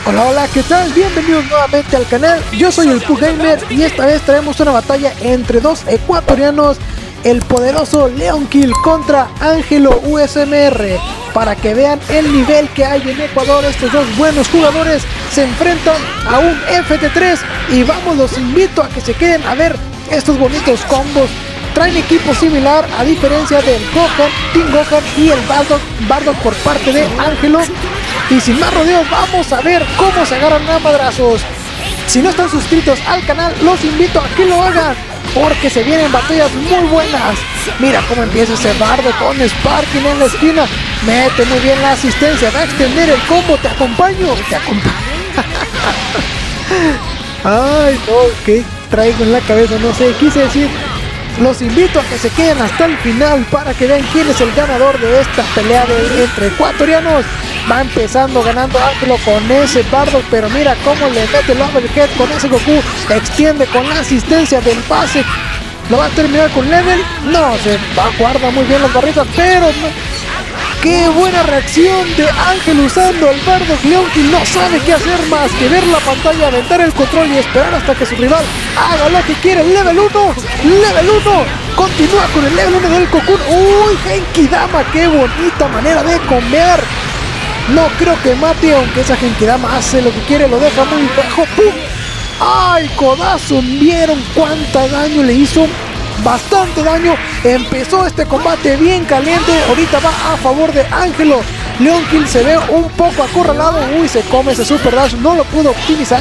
Hola, hola, ¿qué tal? Bienvenidos nuevamente al canal. Yo soy el Pug Gamer y esta vez traemos una batalla entre dos ecuatorianos, el poderoso Leonkill contra Angelo USMR. Para que vean el nivel que hay en Ecuador, estos dos buenos jugadores se enfrentan a un FT3 y vamos, los invito a que se queden a ver estos bonitos combos. Traen equipo similar a diferencia del Gohan, Team Gohan y el Bardock por parte de Angelo. Y sin más rodeos, vamos a ver cómo se agarran a madrazos. Si no están suscritos al canal, los invito a que lo hagan, porque se vienen batallas muy buenas. Mira cómo empieza ese Bardock con Sparking en la esquina. Mete muy bien la asistencia, va a extender el combo. Te acompaño, Ay, no, ¿qué traigo en la cabeza? No sé, quise decir. Los invito a que se queden hasta el final para que vean quién es el ganador de esta pelea entre ecuatorianos. Va empezando ganando Angelo con ese Bardock, pero mira cómo le mete el overhead con ese Goku. Extiende con la asistencia del pase. ¿Lo va a terminar con level? No, se guarda muy bien las barritas, pero no. ¡Qué buena reacción de Angelo usando el Bardock! Leonkill no sabe qué hacer más que ver la pantalla, aventar el control y esperar hasta que su rival haga lo que quiere. ¡Level 1! ¡Level 1! Continúa con el level 1 del Cocoon. ¡Uy! Genkidama, qué bonita manera de comer. No creo que mate, aunque esa Genkidama hace lo que quiere, lo deja muy bajo. ¡Pum! ¡Ay, codazo! ¿Vieron cuánta daño le hizo? Bastante daño. Empezó este combate bien caliente. Ahorita va a favor de Angelo. Leonkill se ve un poco acorralado. Uy, se come ese super dash, no lo pudo optimizar.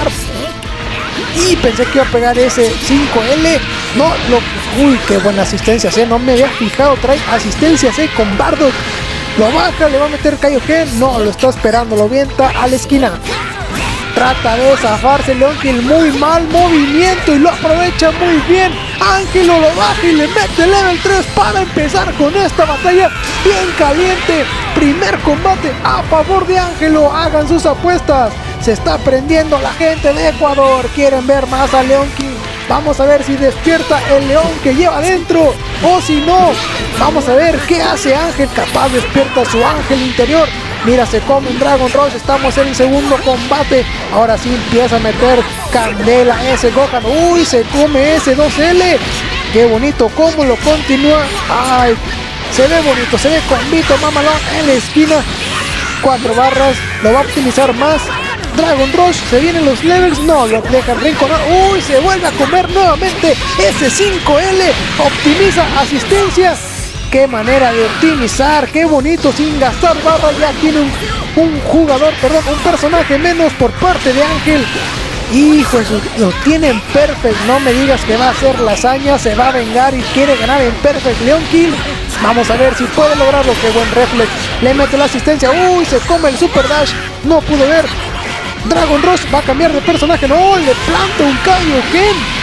Y pensé que iba a pegar ese 5L. No, uy, qué buena asistencia C. No me había fijado. Trae asistencia C con Bardock. Lo baja, le va a meter Kaioken. No, lo está esperando, lo avienta a la esquina. Trata de zafarse Leonkill, muy mal movimiento y lo aprovecha muy bien. Angelo lo baja y le mete level 3 para empezar con esta batalla bien caliente. Primer combate a favor de Angelo, hagan sus apuestas. Se está prendiendo la gente de Ecuador, quieren ver más a Leonkill. Vamos a ver si despierta el león que lleva adentro, o si no, vamos a ver qué hace Ángel. Capaz despierta su ángel interior. Mira, se come un Dragon Rush, estamos en el segundo combate. Ahora sí empieza a meter candela ese Gohan. Uy, se come ese 2L. Qué bonito cómo lo continúa. Ay, se ve bonito, se ve combito mamalón en la esquina. 4 barras, lo va a optimizar más. Dragon Rush, se vienen los levels, no, lo dejan rinconar. Uy, se vuelve a comer nuevamente ese 5L. Optimiza asistencia. Qué manera de optimizar, qué bonito, sin gastar barra. Ya tiene un personaje menos por parte de Ángel. Hijo, eso lo tienen perfect. No me digas que va a hacer la hazaña, se va a vengar y quiere ganar en perfect Leonkill. Vamos a ver si puede lograrlo. Qué buen reflex, le mete la asistencia. Uy, se come el super dash, no pudo ver. Dragon Rush va a cambiar de personaje. No, le planta un Kaioken.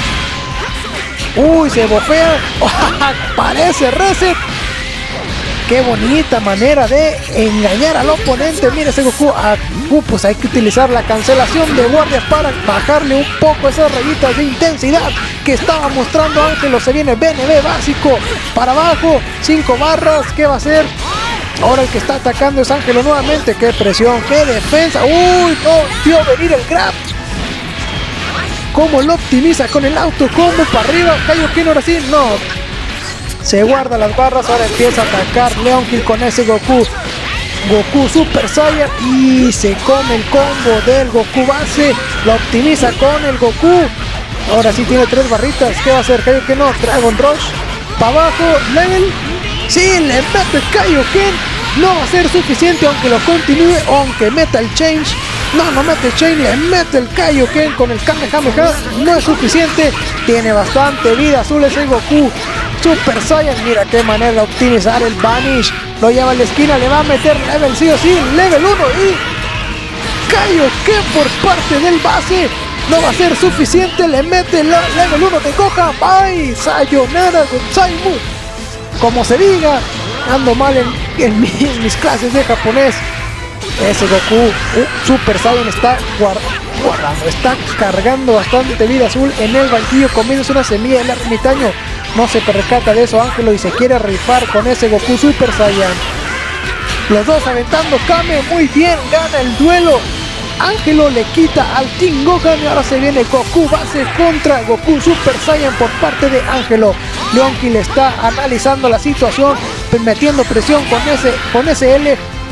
Uy, se bofea. Parece reset. Qué bonita manera de engañar al oponente. Mira ese Goku. Pues hay que utilizar la cancelación de guardia para bajarle un poco esas rayitas de intensidad que estaba mostrando Angelo. Se viene BNB básico para abajo. 5 barras. ¿Qué va a hacer? Ahora el que está atacando es Angelo nuevamente. Qué presión, qué defensa. Uy, no vio venir el grab. Cómo lo optimiza con el auto combo para arriba. Kaioken ahora sí, no. Se guarda las barras, ahora empieza a atacar Leonkill con ese Goku Super Saiyan y se come el combo del Goku base. Lo optimiza con el Goku. Ahora sí tiene 3 barritas. ¿Qué va a hacer Kaioken? No, Dragon Rush. Para abajo, level. Sí, le mete Kaioken. No va a ser suficiente aunque lo continúe, aunque meta el change. No mete Chain, le mete el Kaioken con el Kamehameha. No es suficiente. Tiene bastante vida azul ese Goku Super Saiyan. Mira qué manera de optimizar el Vanish. Lo lleva a la esquina, le va a meter level sí o sí. Level 1 y Kaioken por parte del base. No va a ser suficiente. Le mete el level 1 de Gohan. ¡Ay! Sayonara Gotsaimu. Como se diga, ando mal en mis clases de japonés. Ese Goku Super Saiyan está guardando, está cargando bastante vida azul en el banquillo, comiéndose una semilla del ermitaño. No se percata de eso Angelo y se quiere rifar con ese Goku Super Saiyan. Los dos aventando Kame, muy bien, gana el duelo. Ángelo le quita al King Gohan y ahora se viene Goku base contra Goku Super Saiyan por parte de Ángelo. Leon le está analizando la situación, metiendo presión con ese L.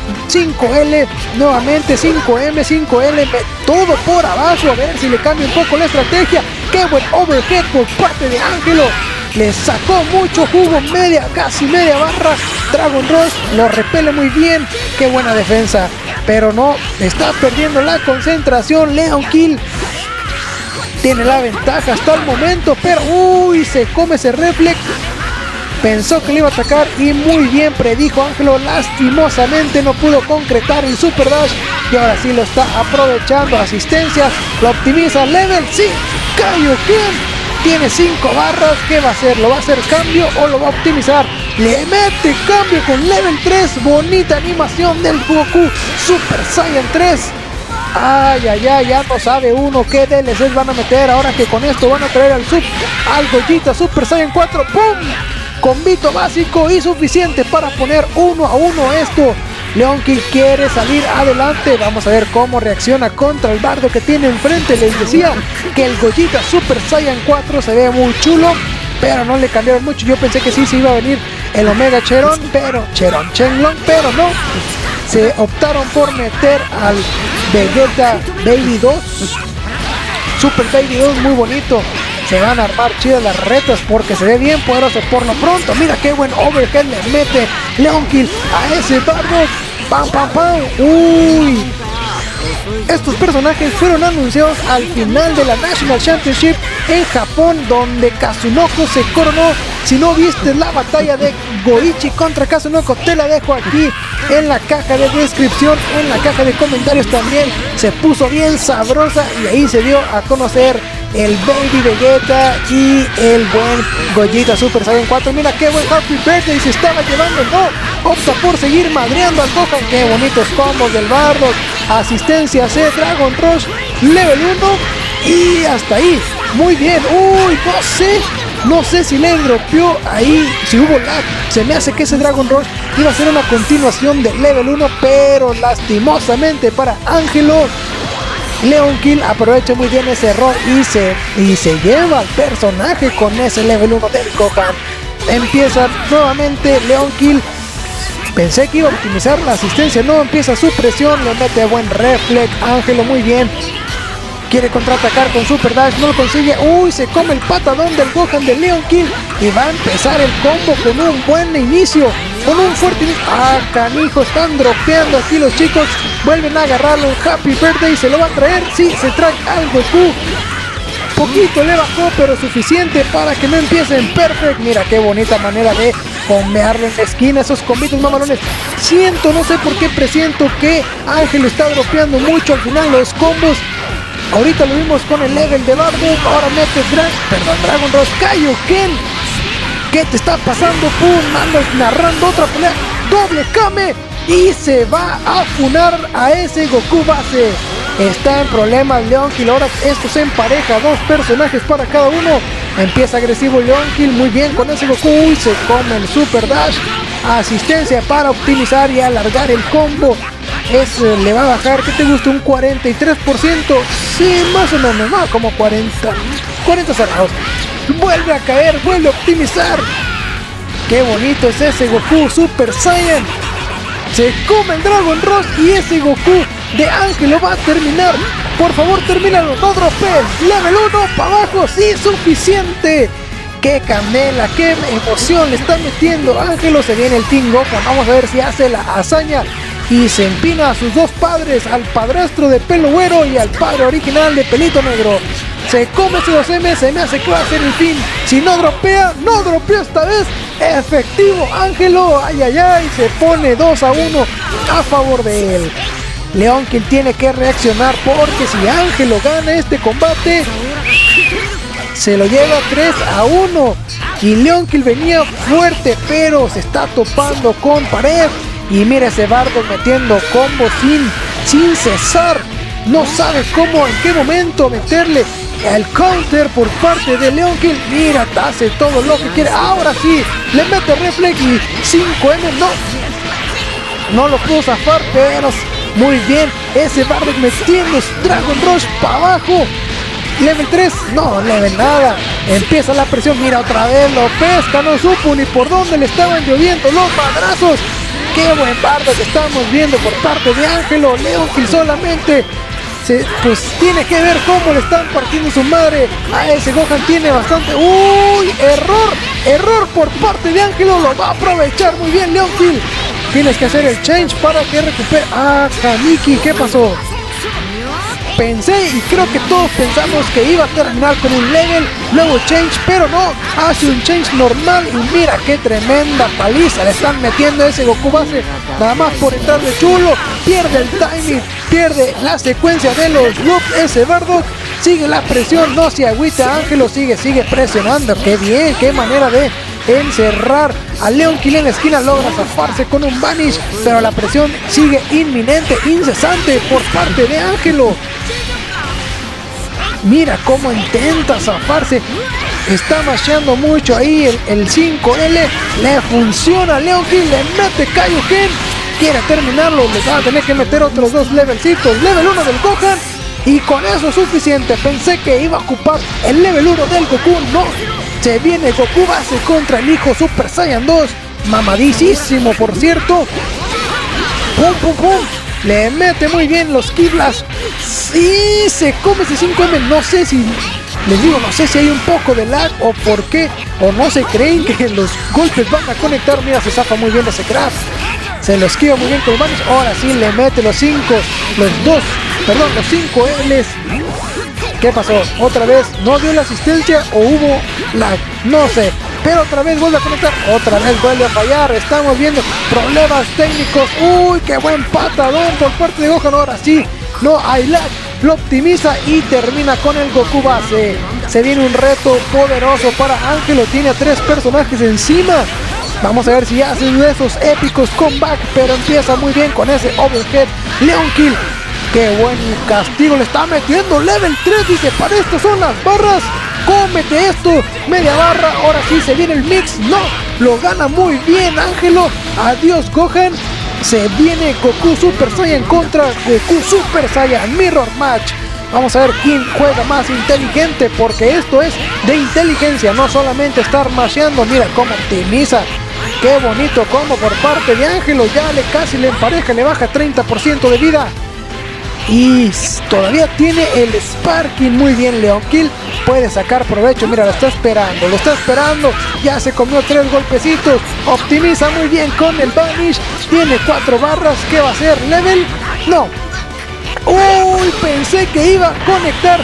5L, nuevamente 5M, 5L, todo por abajo, a ver si le cambia un poco la estrategia. Qué buen overhead por parte de Ángelo, le sacó mucho jugo, casi media barra. Dragon Rush lo repele muy bien, qué buena defensa, pero no, está perdiendo la concentración. Leon Kill tiene la ventaja hasta el momento, pero uy, se come ese reflex. Pensó que le iba a atacar y muy bien predijo Ángelo, lastimosamente no pudo concretar el Super Dash y ahora sí lo está aprovechando. Asistencia, lo optimiza, level, sí, Kaioken, tiene 5 barras, ¿qué va a hacer? ¿Lo va a hacer cambio o lo va a optimizar? Le mete cambio con level 3, bonita animación del Goku Super Saiyan 3. Ay, ay, ay, ya no sabe uno qué DLCs van a meter, ahora que con esto van a traer al Gogeta Super Saiyan 4, ¡pum! Combito básico y suficiente para poner 1-1 esto. Leon Kill quiere salir adelante. Vamos a ver cómo reacciona contra el bardo que tiene enfrente. Les decía que el Gogeta Super Saiyan 4 se ve muy chulo, pero no le cambiaron mucho. Yo pensé que sí se iba a venir el Omega Cheron, Shenlong, pero no. Se optaron por meter al Vegeta Baby 2, Super Baby 2, muy bonito. Se van a armar chidas las retas porque se ve bien poderoso por lo pronto. Mira qué buen overhead le mete Leon Kill a ese bardo. ¡Pam, pam, pam! ¡Uy! Estos personajes fueron anunciados al final de la National Championship en Japón, donde Kazunoko se coronó. Si no viste la batalla de Goichi contra Kazunoko, te la dejo aquí en la caja de descripción, en la caja de comentarios también. Se puso bien sabrosa y ahí se dio a conocer el Baby Vegeta y el buen Gogeta Super Saiyan 4. Mira qué buen Happy Birthday se estaba llevando, no, opta por seguir madreando al Gohan. Qué bonitos combos del bardo, asistencia C, Dragon Rush, level 1 y hasta ahí, muy bien. Uy, no sé si le dropeó ahí, si hubo lag. Se me hace que ese Dragon Rush iba a ser una continuación del level 1, pero lastimosamente para Ángelo, Leon Kill aprovecha muy bien ese error y se lleva al personaje con ese level 1 del Gohan. Empieza nuevamente Leon Kill. Pensé que iba a optimizar la asistencia, no, empieza su presión, le mete buen reflex. Ángelo muy bien. Quiere contraatacar con Super Dash, no lo consigue. Uy, se come el patadón del Gohan de Leon Kill y va a empezar el combo con un buen inicio, con un fuerte inicio. Ah, canijo, están dropeando aquí los chicos. Vuelven a agarrarlo en Happy Birthday, se lo va a traer. Sí, se trae al Goku. Poquito le bajó, pero suficiente para que no empiece en Perfect. Mira qué bonita manera de combearlo en la esquina, esos combitos mamalones. No sé por qué presiento que Ángel está dropeando mucho al final los combos. Ahorita lo vimos con el level de Bardo, ahora mete Dragon Rush, Kaioken. ¿Qué te está pasando? Pum, andas narrando otra pelea, doble Kame y se va a funar a ese Goku base. Está en problemas Leon Kill, ahora esto se empareja, 2 personajes para cada uno. Empieza agresivo Leon Kill, muy bien con ese Goku, y se come el Super Dash. Asistencia para optimizar y alargar el combo. Le va a bajar, ¿qué te gusta? Un 43%. Sí, más o menos, no, como 40 cerrados. Vuelve a caer, vuelve a optimizar. Qué bonito es ese Goku Super Saiyan. Se come el Dragon Rush y ese Goku de Ángel lo va a terminar. Por favor, termínalo, no dropees. Level 1 para abajo, sí, suficiente. Qué candela, qué emoción le está metiendo Ángelo. Se viene el King Gohan, vamos a ver si hace la hazaña y se empina a sus 2 padres, al padrastro de pelo güero y al padre original de pelito negro. Se come ese 2M, se me hace que va a ser el fin. Si no dropea, no dropeó esta vez. Efectivo Ángelo, ay ay ay, se pone 2-1 a favor de él. Leon Kill tiene que reaccionar porque si Ángelo gana este combate, se lo lleva 3-1. Y Leon Kill venía fuerte, pero se está topando con pared. Y mira ese bardo metiendo combos sin cesar. No sabe cómo, en qué momento meterle el counter por parte de Leon Kill. Mira, hace todo lo que quiere. Ahora sí, le mete reflex y 5M. No lo pudo zafar, pero Muy bien, ese Bardock metiendo Dragon Rush para abajo. Level 3, no, level nada. Empieza la presión, mira otra vez, lo pesca, no supo ni por dónde le estaban lloviendo los madrazos. Qué buen Bardock que estamos viendo por parte de Ángelo. Leonkill solamente pues tiene que ver cómo le están partiendo su madre a ese Gohan. Tiene bastante... ¡Uy! Error por parte de Ángelo. Lo va a aprovechar muy bien Leonkill. Tienes que hacer el change para que recupere... ¡Ah, Kamiki! ¿Qué pasó? Pensé y creo que todos pensamos que iba a terminar con un level, luego change, pero no, hace un change normal y mira qué tremenda paliza le están metiendo a ese Goku base, nada más por entrar de chulo, pierde el timing, pierde la secuencia de los loops, ese Bardock, sigue la presión, no se agüita Ángelo, sigue presionando, qué bien, qué manera de encerrar a Leonkill en la esquina, logra zafarse con un Vanish, pero la presión sigue inminente, incesante por parte de Ángelo. Mira cómo intenta zafarse, está masheando mucho ahí el 5L, le funciona a Leonkill, le mete Kaioken, quiere terminarlo, le va a tener que meter otros dos levelcitos, level 1 del Gohan, y con eso es suficiente. Pensé que iba a ocupar el level 1 del Goku, no, se viene Goku base contra el hijo Super Saiyan 2, mamadísimo por cierto, pum pum pum, le mete muy bien los Kiblas, sí, se come ese 5M, no sé si, les digo, no sé si hay un poco de lag o por qué, o no se creen que los golpes van a conectar. Mira, se zafa muy bien ese craft, se lo esquiva muy bien con manos, ahora sí le mete los 5 Ls. ¿Qué pasó? ¿Otra vez no dio la asistencia o hubo lag? No sé, pero otra vez vuelve a conectar, otra vez vuelve a fallar, estamos viendo problemas técnicos. Uy, qué buen patadón por parte de Gohan, ahora sí, no hay lag, lo optimiza y termina con el Goku base. Se viene un reto poderoso para Ángelo, tiene a 3 personajes encima. Vamos a ver si hace uno de esos épicos comeback, pero empieza muy bien con ese overhead Leonkill. Qué buen castigo le está metiendo, level 3, dice, para esto son las barras, cómete esto, media barra, ahora sí se viene el mix, no, lo gana muy bien Ángelo, adiós Gohan, se viene Goku Super Saiyan contra Goku Super Saiyan Mirror Match. Vamos a ver quién juega más inteligente, porque esto es de inteligencia, no solamente estar masheando. Mira cómo optimiza, qué bonito combo por parte de Ángelo, ya casi le empareja, le baja 30% de vida. Y todavía tiene el Sparking, muy bien Leonkill, puede sacar provecho, mira, lo está esperando, ya se comió 3 golpecitos, optimiza muy bien con el Vanish, tiene 4 barras, ¿qué va a hacer? ¿Level? No. Uy, pensé que iba a conectar,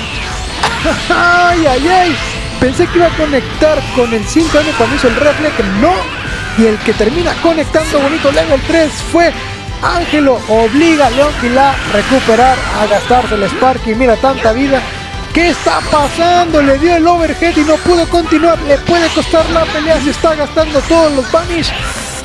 ay, pensé que iba a conectar con el 5M cuando hizo el reflex, no, y el que termina conectando bonito level 3 fue Ángelo. Obliga a Leonkill a recuperar, a gastarse el Sparky. Mira tanta vida, ¿qué está pasando? Le dio el overhead y no pudo continuar, le puede costar la pelea, se está gastando todos los Vanish.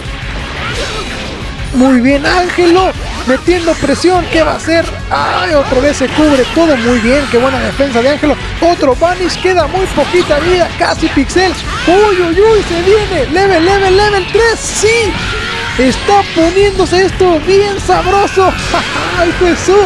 Muy bien Ángelo, metiendo presión, ¿qué va a hacer? Ay, otra vez se cubre todo, muy bien, qué buena defensa de Ángelo. Otro Vanish, queda muy poquita vida, casi pixel. Uy, se viene, level 3, sí. Está poniéndose esto bien sabroso. ¡Ay, Jesús!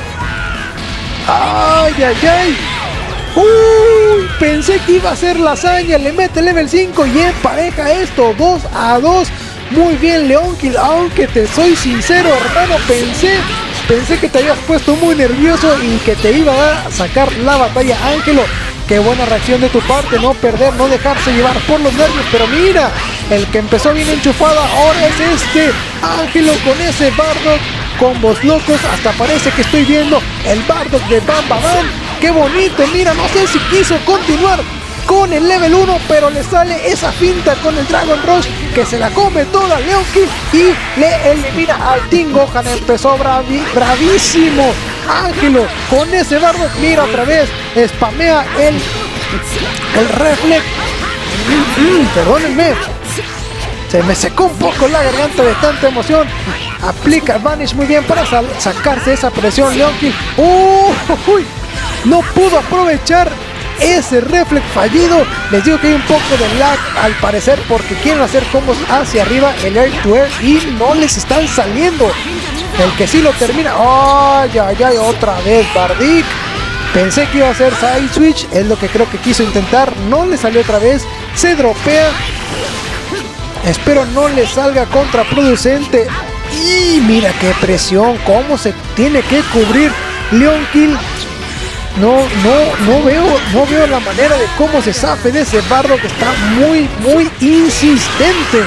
¡Ay! ¡Uy! Pensé que iba a ser la hazaña. Le mete level 5 y empareja esto. 2-2. Muy bien, Leonkill. Aunque te soy sincero, hermano, pensé que te habías puesto muy nervioso y que te iba a sacar la batalla, Ángelo. Qué buena reacción de tu parte, no perder, no dejarse llevar por los nervios, pero mira, el que empezó bien enchufado ahora es este Ángelo con ese Bardock, combos locos, hasta parece que estoy viendo el Bardock de Bam Bam Bam. Qué bonito, mira, no sé si quiso continuar con el level 1, pero le sale esa finta con el Dragon Rush que se la come toda Leonkill y le elimina al Team Gohan. Empezó bravísimo Ángelo con ese Bardock, mira otra vez, spamea el reflex. Perdónenme, se me secó un poco la garganta de tanta emoción. Aplica Vanish muy bien para sacarse esa presión Leonkill. No pudo aprovechar ese reflex fallido. Les digo que hay un poco de lag al parecer, porque quieren hacer combos hacia arriba, el air to air, y no les están saliendo. El que sí lo termina, ay, ay, ay, otra vez Bardic. Pensé que iba a hacer side switch, es lo que creo que quiso intentar, no le salió otra vez, se dropea. Espero no le salga contraproducente. Y mira qué presión, cómo se tiene que cubrir Leonkill. No veo la manera de cómo se zafe de ese Bardock, que está muy insistente.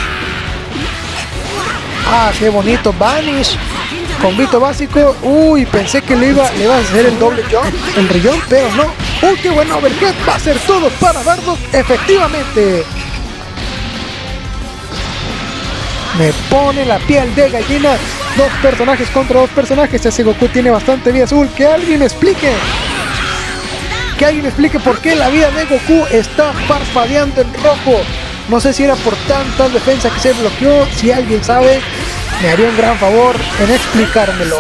Ah, qué bonito Vanish. Combito básico. Uy, pensé que le iba a hacer el doble jump, el rillón, pero no. Uy, qué bueno overhead. Va a ser todo para Bardock, efectivamente. Me pone la piel de gallina. Dos personajes contra dos personajes. Ese Goku tiene bastante vida azul. Que alguien me explique. Que alguien me explique por qué la vida de Goku está parpadeando en rojo. No sé si era por tanta defensa que se bloqueó. Si alguien sabe, me haría un gran favor en explicármelo.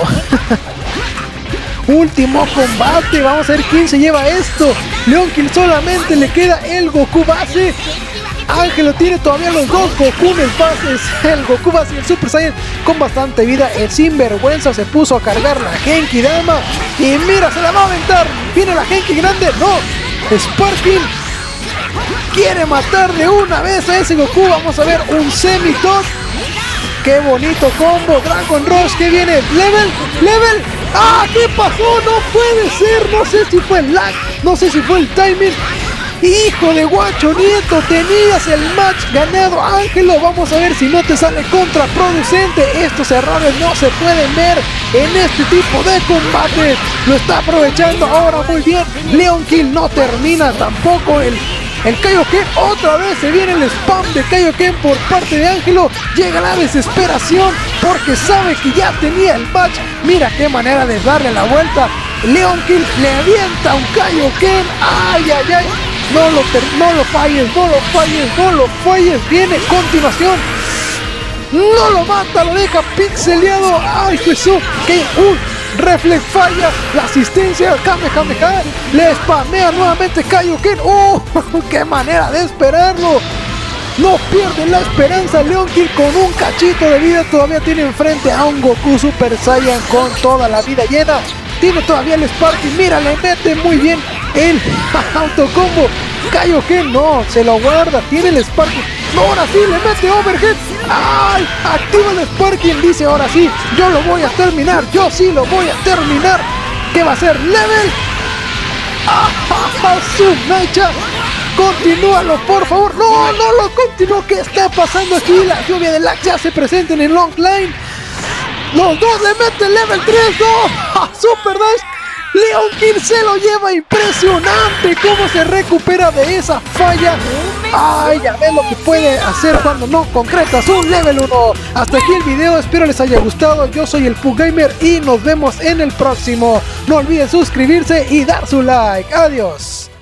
Último combate. Vamos a ver quién se lleva esto. Leonkill solamente le queda el Goku base. Ángelo tiene todavía los dos Gokunes bases, el Goku base y el Super Saiyan con bastante vida. El sinvergüenza se puso a cargar la Genki Dama y mira, se la va a aventar. Viene la Genki grande, no. Sparking quiere matar de una vez a ese Goku. Vamos a ver un semi-top. Qué bonito combo, Dragon Rush que viene. Level. Ah, ¿qué pasó? No puede ser, no sé si fue el lag, no sé si fue el timing. Hijo de Guacho Nieto, tenías el match ganado, Ángelo. Vamos a ver si no te sale contraproducente. Estos errores no se pueden ver en este tipo de combates. Lo está aprovechando ahora muy bien. Leonkill no termina tampoco el Kaioken. Otra vez se viene el spam de Kaioken por parte de Ángelo. Llega la desesperación porque sabe que ya tenía el match. Mira qué manera de darle la vuelta. Leonkill le avienta un Kaioken. Ay, ay, ay. No lo falles. Viene continuación. No lo mata, lo deja pixeleado. Ay, Jesús. Que reflex falla. La asistencia. Kamehameha. Le spamea nuevamente Kaioken. Qué manera de esperarlo. No pierde la esperanza Leonkill con un cachito de vida. Todavía tiene enfrente a un Goku Super Saiyan con toda la vida llena. Tiene todavía el Sparking. Mira, le mete muy bien el autocombo. Kaioken no, se lo guarda. Tiene el Sparking. No, ahora sí, le mete overhead. ¡Ay! Activa el Sparking. Dice, ahora sí, yo lo voy a terminar. Yo sí lo voy a terminar. ¿Qué va a ser? Level. Su mecha. Continúalo, por favor. No lo continuó. ¿Qué está pasando aquí? La lluvia de lag ya se presenta en el long line. Los dos le meten level 3. ¡No! Super Dash. Leonkill se lo lleva. Impresionante cómo se recupera de esa falla. Ay, ya ves lo que puede hacer cuando no concretas un level 1. Hasta aquí el video, espero les haya gustado. Yo soy el Pug Gamer y nos vemos en el próximo. No olviden suscribirse y dar su like. Adiós.